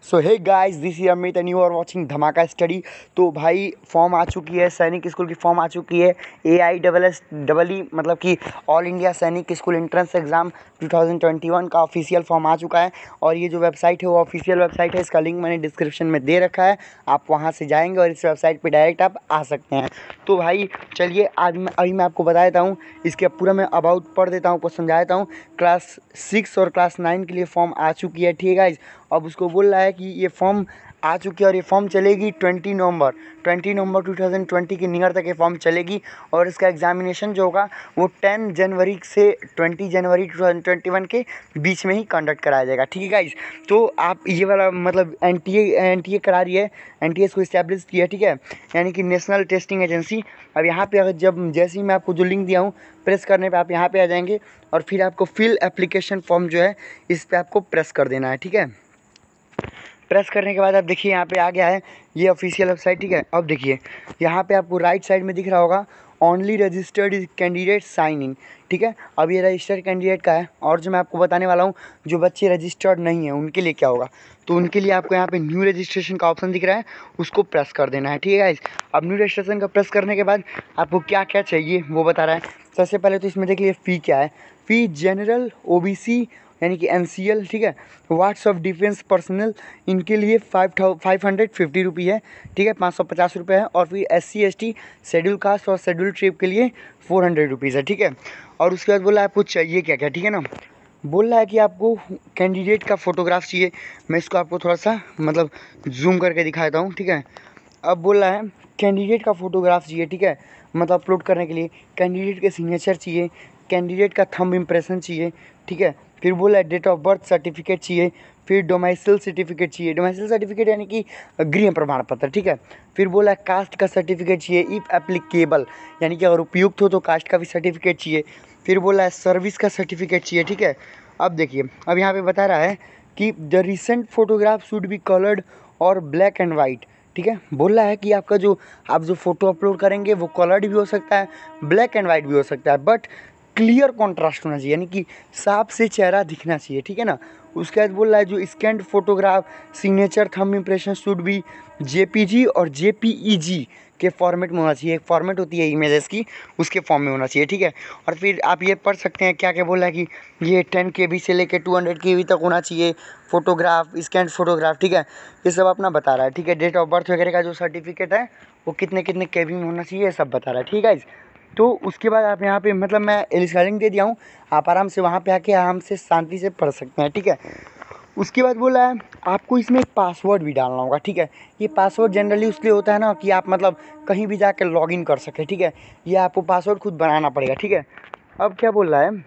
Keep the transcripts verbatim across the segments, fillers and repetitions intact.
So hey guys, this is Amit and you are watching Dhamaka study. तो भाई form आ चुकी है, सैनिक स्कूल की फॉर्म आ चुकी है। A I double S double E मतलब कि all India Sainik school entrance exam two thousand twenty one का ऑफिशियल फॉर्म आ चुका है। और ये जो वेबसाइट है वो ऑफिशियल वेबसाइट है, इसका लिंक मैंने डिस्क्रिप्शन में दे रखा है। आप वहाँ से जाएंगे और इस वेबसाइट पर डायरेक्ट आप आ सकते हैं। तो भाई चलिए आज मैं अभी मैं आपको बता देता हूँ, इसके पूरा मैं अबाउट पढ़ देता हूँ, आपको समझा देता हूँ। क्लास सिक्स और क्लास नाइन के लिए फॉर्म आ चुकी है, ठीक है गाइस। अब उसको बोल रहा है कि ये फॉर्म आ चुकी है और ये फॉर्म चलेगी ट्वेंटी नवंबर ट्वेंटी नवंबर टू थाउजेंड ट्वेंटी के नियर तक ये फॉर्म चलेगी। और इसका एग्जामिनेशन जो होगा वो टेन जनवरी से ट्वेंटी जनवरी टू थाउजेंड ट्वेंटी वन के बीच में ही कंडक्ट कराया जाएगा, ठीक है गाइस। तो आप ये वाला मतलब N T A N T A करा रही है, एन टी ए इसको इस्टेब्लिश किया है, ठीक है, यानी कि नेशनल टेस्टिंग एजेंसी। अब यहाँ पे अगर जब जैसे ही मैं आपको जो लिंक दिया हूँ प्रेस करने पे आप यहाँ पे आ जाएंगे और फिर आपको फिल एप्लीकेशन फॉर्म जो है इस पर आपको प्रेस कर देना है, ठीक है। प्रेस करने के बाद आप देखिए यहाँ पे आ गया है ये ऑफिशियल वेबसाइट, ठीक है। अब देखिए यहाँ पे आपको राइट साइड में दिख रहा होगा only registered candidate sign in, ठीक है। अब ये रजिस्टर्ड कैंडिडेट का है। और जो मैं आपको बताने वाला हूँ, जो बच्चे रजिस्टर्ड नहीं है उनके लिए क्या होगा, तो उनके लिए आपको यहाँ पे न्यू रजिस्ट्रेशन का ऑप्शन दिख रहा है, उसको प्रेस कर देना है, ठीक है गाइस। अब न्यू रजिस्ट्रेशन का प्रेस करने के बाद आपको क्या क्या चाहिए वो बता रहा है। सबसे पहले तो इसमें देखिए फ़ी क्या है। फ़ी जनरल ओ बी सी यानी कि एन सी एल, ठीक है, वार्ड्स ऑफ डिफेंस पर्सनल, इनके लिए five thou five hundred fifty rupee है, ठीक है, पाँच सौ पचास रुपये है। और फिर S C S T schedule caste और शेड्यूल ट्रिब के लिए फोर हंड्रेड रुपीज़ है, ठीक है। और उसके बाद बोला आपको चाहिए क्या क्या, ठीक है ना। बोल रहा है कि आपको कैंडिडेट का फ़ोटोग्राफ चाहिए। मैं इसको आपको थोड़ा सा मतलब जूम करके दिखाता हूँ, ठीक है। अब बोल रहा है कैंडिडेट का फ़ोटोग्राफ चाहिए, ठीक है, मतलब अपलोड करने के लिए। कैंडिडेट के सिग्नेचर चाहिए, कैंडिडेट का थंब इम्प्रेशन चाहिए, ठीक है। फिर बोला डेट ऑफ बर्थ सर्टिफिकेट चाहिए, फिर डोमाइसिल सर्टिफिकेट चाहिए। डोमाइसिल सर्टिफिकेट यानी कि गृह प्रमाण पत्र, ठीक है। फिर बोला कास्ट का सर्टिफिकेट चाहिए इफ़ एप्लीकेबल, यानी कि अगर उपयुक्त हो तो कास्ट का भी सर्टिफिकेट चाहिए। फिर बोला है सर्विस का सर्टिफिकेट चाहिए, ठीक है। अब देखिए अब यहाँ पे बता रहा है कि the recent photograph should be coloured और ब्लैक एंड वाइट, ठीक है। बोल रहा है कि आपका जो आप जो फ़ोटो अपलोड करेंगे वो कलर्ड भी हो सकता है, ब्लैक एंड वाइट भी हो सकता है, बट क्लियर कॉन्ट्रास्ट होना चाहिए, यानी कि साफ से चेहरा दिखना चाहिए, ठीक है ना। उसके बाद बोल रहा है जो scanned photograph signature thumb impression should भी जे पी जी और जे पी ई जी के फॉर्मेट में होना चाहिए। एक फॉर्मेट होती है इमेजेस की, उसके फॉर्म में होना चाहिए, ठीक है। और फिर आप ये पढ़ सकते हैं क्या क्या बोल रहा है कि ये टेन के बी से लेकर टू हंड्रेड के बी तक होना चाहिए फोटोग्राफ, स्कैंड फोटोग्राफ, ठीक है। ये सब अपना बता रहा है, ठीक है। डेट ऑफ बर्थ वगैरह का जो सर्टिफिकेट है वो कितने कितने के बी में होना चाहिए, ये सब बता रहा है, ठीक है। तो उसके बाद आप यहाँ पे मतलब मैं इसका लिंक दे दिया हूँ, आप आराम से वहाँ पे आके आराम से शांति से पढ़ सकते हैं, ठीक है। उसके बाद बोला है आपको इसमें एक पासवर्ड भी डालना होगा, ठीक है। ये पासवर्ड जनरली उसके लिए होता है ना कि आप मतलब कहीं भी जाकर लॉगिन कर सकें, ठीक है। ये आपको पासवर्ड खुद बनाना पड़ेगा, ठीक है। अब क्या बोल रहा है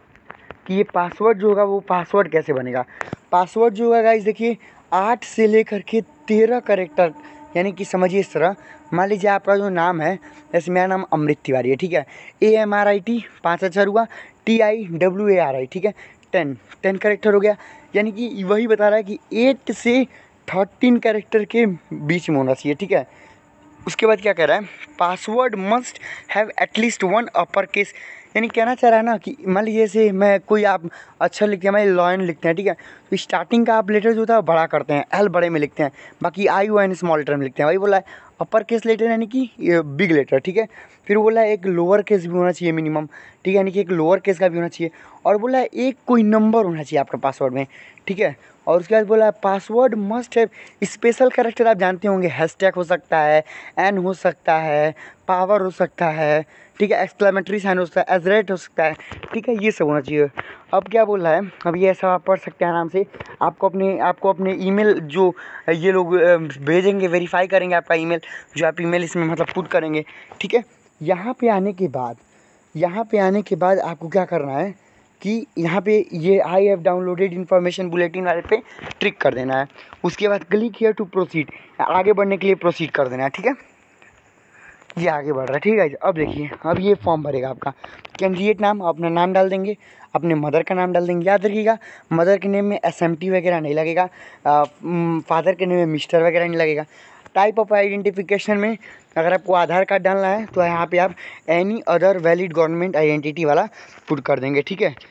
कि ये पासवर्ड जो होगा वो पासवर्ड कैसे बनेगा। पासवर्ड जो होगा गाइस देखिए आठ से लेकर के तेरह करेक्टर, यानी कि समझिए इस तरह, मान लीजिए आपका जो नाम है, जैसे मेरा नाम अमृत तिवारी है, ठीक है। A M R I T पाँच अक्षर हुआ, T I W A R I, ठीक है, टेन टेन करेक्टर हो गया। यानी कि वही बता रहा है कि एट से थर्टीन करेक्टर के बीच में होना चाहिए, ठीक है। उसके बाद क्या कह रहा है password must have at least one upper case, यानी कहना चाह रहा है ना कि मान लीजिए जैसे मैं कोई आप अक्षर लिखते हैं, मैं लॉयन लिखते हैं, ठीक है, तो स्टार्टिंग का आप लेटर जो होता है बड़ा करते हैं, एल बड़े में लिखते हैं, बाकी I O N small letter में लिखते हैं। वही बोला है अपर केस लेटर यानी कि बिग लेटर, ठीक है। फिर बोला है एक लोअर केस भी होना चाहिए मिनिमम, ठीक है, यानी कि एक लोअर केस का भी होना चाहिए। और बोला है एक कोई नंबर होना चाहिए आपका पासवर्ड में, ठीक है। और उसके बाद बोला है पासवर्ड मस्ट है स्पेशल कैरेक्टर, आप जानते होंगे हैशटैग हो सकता है, एन हो सकता है, पावर हो सकता है, ठीक है, एक्सक्लेमेटरी साइन हो सकता है, एजरेट हो सकता है, ठीक है, ये सब होना चाहिए। अब क्या बोल रहा है, अब ये ऐसा आप पढ़ सकते हैं आराम से। आपको अपने आपको अपने ईमेल जो ये लोग भेजेंगे, वेरीफाई करेंगे आपका ईमेल, जो आप ईमेल इसमें मतलब पुट करेंगे, ठीक है। यहाँ पे आने के बाद यहाँ पे आने के बाद आपको क्या करना है कि यहाँ पे ये I have downloaded information bulletin वाले पे ट्रिक कर देना है। उसके बाद क्लिक हियर टू प्रोसीड, आगे बढ़ने के लिए प्रोसीड कर देना है, ठीक है। ये आगे बढ़ रहा है, ठीक है। अब देखिए अब ये फॉर्म भरेगा आपका कैंडिडेट नाम, अपना नाम डाल देंगे, अपने मदर का नाम डाल देंगे। याद रखिएगा मदर के नेम में एस एम टी वगैरह नहीं लगेगा, फादर के नेम में मिस्टर वगैरह नहीं लगेगा। टाइप ऑफ आइडेंटिफिकेशन में अगर आपको आधार कार्ड डालना है तो यहाँ पे आप any other valid government identity वाला पुट कर देंगे, ठीक है।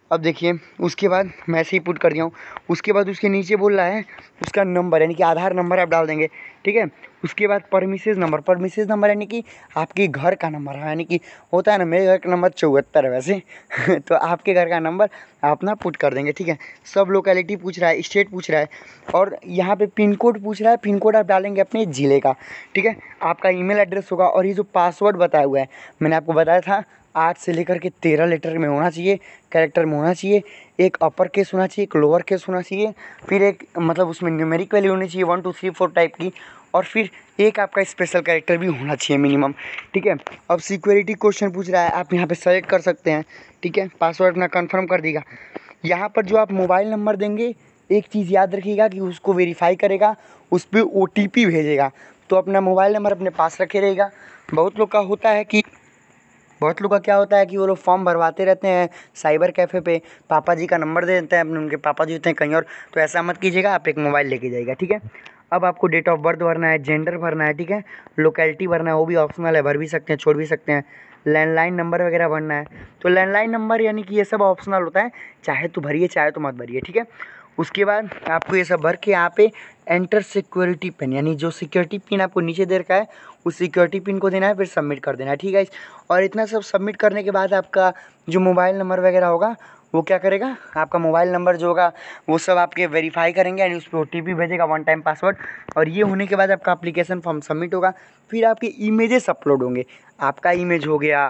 अब देखिए उसके बाद मैं ऐसे ही पुट कर दिया हूँ। उसके बाद उसके नीचे बोल रहा है उसका नंबर यानी कि आधार नंबर आप डाल देंगे, ठीक है। उसके बाद परमिसेस नंबर, परमिसेस नंबर यानी कि आपके घर का नंबर है, यानी कि होता है ना मेरे घर का नंबर चौहत्तर है वैसे तो आपके घर का नंबर आप ना पुट कर देंगे, ठीक है। सब लोकेलिटी पूछ रहा है, स्टेट पूछ रहा है और यहाँ पे पिन कोड पूछ रहा है। पिन कोड आप डालेंगे अपने ज़िले का, ठीक है। आपका ईमेल एड्रेस होगा और ये जो पासवर्ड बताया हुआ है मैंने आपको बताया था आठ से लेकर के तेरह लेटर में होना चाहिए, कैरेक्टर में होना चाहिए। एक अपर केस होना चाहिए, एक लोअर केस होना चाहिए, फिर एक मतलब उसमें न्यूमेरिक वैल्यू होनी चाहिए one two three four type की, और फिर एक आपका स्पेशल कैरेक्टर भी होना चाहिए मिनिमम, ठीक है। अब सिक्योरिटी क्वेश्चन पूछ रहा है, आप यहाँ पे सेलेक्ट कर सकते हैं, ठीक है। पासवर्ड अपना कंफर्म कर देगा। यहाँ पर जो आप मोबाइल नंबर देंगे एक चीज़ याद रखिएगा कि उसको वेरीफाई करेगा, उस पर ओ टी पी भेजेगा, तो अपना मोबाइल नंबर अपने पास रखे रहेगा। बहुत लोग का होता है कि बहुत लोग का क्या होता है कि वो लोग फॉर्म भरवाते रहते हैं साइबर कैफ़े पे, पापा जी का नंबर दे देते हैं अपने, उनके पापा जी होते हैं कहीं और, तो ऐसा मत कीजिएगा, आप एक मोबाइल लेके जाइएगा, ठीक है। अब आपको डेट ऑफ बर्थ भरना है, जेंडर भरना है, ठीक है। लोकेलिटी भरना है, वो भी ऑप्शनल है, भर भी सकते हैं छोड़ भी सकते हैं। लैंडलाइन नंबर वगैरह भरना है, तो लैंडलाइन नंबर यानी कि ये सब ऑप्शनल होता है, चाहे तो भरिए चाहे तो मत भरिए, ठीक है। उसके बाद आपको ये सब भर के यहाँ पे एंटर सिक्योरिटी पिन यानी जो सिक्योरिटी पिन आपको नीचे दे रखा है उस सिक्योरिटी पिन को देना है, फिर सबमिट कर देना है, ठीक है। और इतना सब सबमिट करने के बाद आपका जो मोबाइल नंबर वगैरह होगा वो क्या करेगा, आपका मोबाइल नंबर जो होगा वो सब आपके वेरीफाई करेंगे यानी उस पर ओ टी पी भेजेगा वन टाइम पासवर्ड, और ये होने के बाद आपका एप्लीकेशन फॉर्म सबमिट होगा। फिर आपके इमेजेस अपलोड होंगे, आपका इमेज हो गया,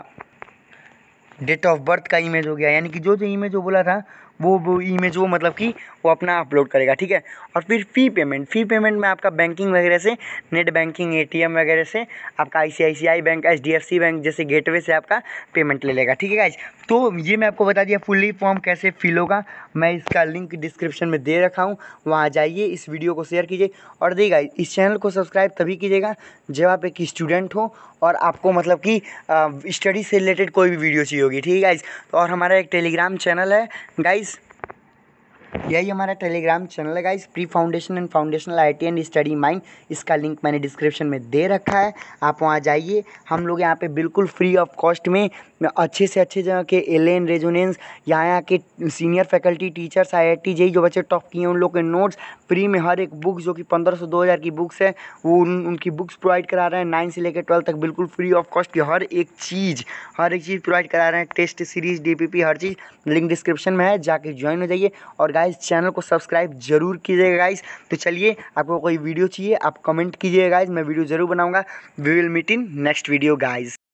डेट ऑफ बर्थ का इमेज हो गया, यानी कि जो जो इमेज वो बोला था वो वो इमेज वो मतलब कि वो अपना अपलोड करेगा, ठीक है। और फिर फ़ी पेमेंट, फ़ी पेमेंट में आपका बैंकिंग वगैरह से, net banking, A T M वगैरह से, आपका I C I C I bank, H D F C bank जैसे गेटवे से आपका पेमेंट ले लेगा, ठीक है गाइज। तो ये मैं आपको बता दिया फुल्ली फॉर्म कैसे फिल होगा, मैं इसका लिंक डिस्क्रिप्शन में दे रखा हूँ, वहाँ जाइए, इस वीडियो को शेयर कीजिए और देखिए गाइज इस चैनल को सब्सक्राइब तभी कीजिएगा जब आप एक स्टूडेंट हो और आपको मतलब कि स्टडी से रिलेटेड कोई भी वीडियो चाहिए होगी, ठीक है गाइज। तो और हमारा एक टेलीग्राम चैनल है गाइज, यही हमारा टेलीग्राम चैनल है guys, pre foundation and foundational I T and study mind, इसका लिंक मैंने डिस्क्रिप्शन में दे रखा है, आप वहाँ जाइए। हम लोग यहाँ पे बिल्कुल फ्री ऑफ कॉस्ट में अच्छे से अच्छे जगह के एलेन रेजोनेंस, यहाँ यहाँ के senior faculty teachers, I I T JEE जो बच्चे टॉप किए हैं उन लोग के नोट्स फ्री में, हर एक बुक जो कि पंद्रह सौ दो हज़ार की बुक्स है वो उन, उनकी बुक्स प्रोवाइड करा रहे हैं, नाइन से लेकर ट्वेल्थ तक बिल्कुल फ्री ऑफ कॉस्ट की हर एक चीज़ हर एक चीज़ प्रोवाइड करा रहे हैं, test series, D P P, हर चीज़ लिंक डिस्क्रिप्शन में है, जाके ज्वाइन हो जाइए। और गाइस चैनल को सब्सक्राइब जरूर कीजिएगा गाइस। तो चलिए आपको कोई वीडियो चाहिए आप कमेंट कीजिएगा गाइस, मैं वीडियो जरूर बनाऊंगा। We will meet in next video guys.